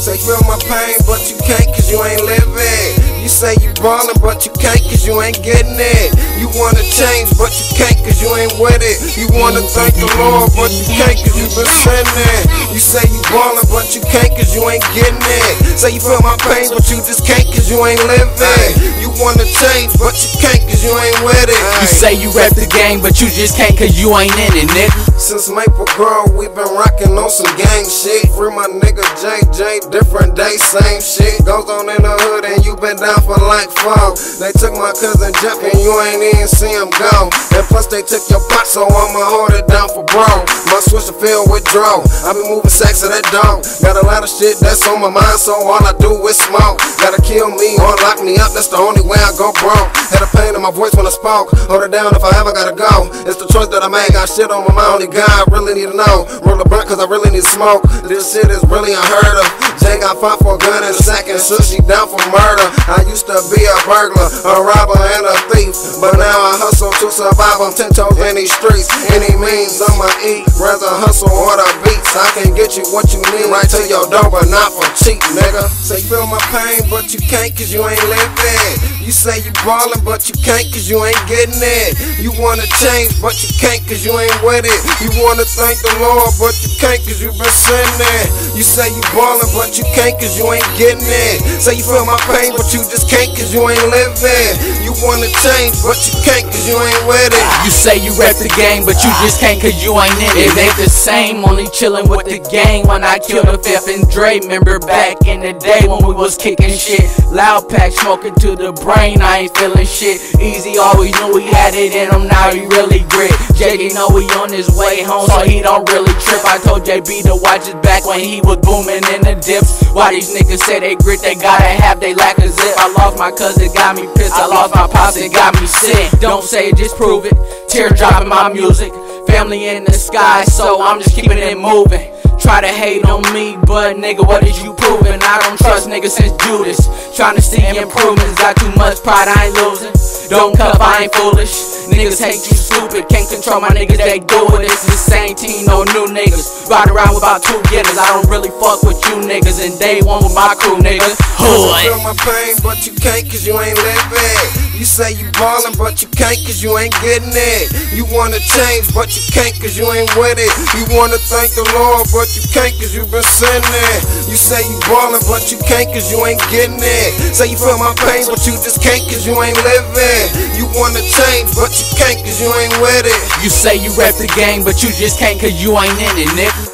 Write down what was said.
Say feel my pain, but you can't cause you ain't living. You say you ballin', but you can't cause you ain't getting it. You wanna change, but you can't cause you ain't with it. You wanna thank the Lord, but you can't cause you been sinning. You say you ballin', but you can't cause you ain't getting it. Say you feel my pain, but you just can't cause you ain't living. You wanna change, but you can't cause you ain't with it. You say you rap the game, but you just can't cause you ain't in it, nigga. Since Maple Grove, we been rockin' on some gang shit. Free my nigga JJ, different day, same shit. Goes on in the hood and you been down for like 4. They took my cousin Jeff and you ain't even see him go. And plus they took your pot, so I'ma hold it down for bro. My switcher filled with dro. I be moving sacks of that dog. Got a lot of shit that's on my mind, so all I do is smoke. Gotta kill me or lock me up, that's the only way I go broke. Had a pain in my voice when I spoke. Hold it down if I ever gotta go. It's the choice that I made, got shit on my mind, only God really need to know. Roll a blunt cause I really need smoke. This shit is really unheard of. Jay got fought for a gun and a sack and she down for murder. I used to be a burglar, a robber and a thief, but now I hustle to survive. I'm 10 toes in these streets. Any means I'ma eat, rather hustle or the beats. I can get you what you need right to your door, but not for cheap, nigga. Say feel my pain, but you can't cause you ain't living. You say you ballin', but you can't cause you ain't getting it. You wanna change, but you can't cause you ain't with it. You wanna thank the Lord, but you can't cause you been sinning. You say you ballin', but you can't cause you ain't getting it. Say you feel my pain, but you just can't cause you ain't living. You wanna change, but you can't cause you ain't with it. You say you rap the game, but you just can't cause you ain't in it. It ain't the same, only chillin' with the gang. When I killed the Fifth and Dre, remember back in the day when we was kicking shit. Loud pack smoking to the brain, I ain't feeling shit. Easy always knew he had it in him, now he really grit. JD know he on his way home, so he don't really trip. I told JB to watch his back when he was booming in the dips. Why these niggas say they grit, they gotta have, they lack a zip. I lost my cousin, got me pissed. I lost my pops, it got me sick. Don't say it, just prove it. Teardrop in my music. Family in the sky, so I'm just keeping it moving. Try to hate on me, but nigga, what is you proving? I don't trust niggas since Judas. Trying to see improvements, got too much pride, I ain't losing. Don't cuff, I ain't foolish. Niggas hate you stupid, can't control my niggas, they do it. It's the same team, no new niggas. Ride around with about 2 getters, I don't really fuck with you niggas. And day one with my crew, niggas. Feel my pain, but you can't cause you ain't living. You say you ballin', but you can't cause you ain't getting it. You wanna change, but you can't cause you ain't with it. You wanna thank the Lord, but you can't cause you been sinning. You say you ballin', but you can't cause you ain't getting it. Say you feel my pain, but you just can't cause you ain't living. You wanna change, but you can't cause you ain't with it. You say you rap the game, but you just can't cause you ain't in it, nigga.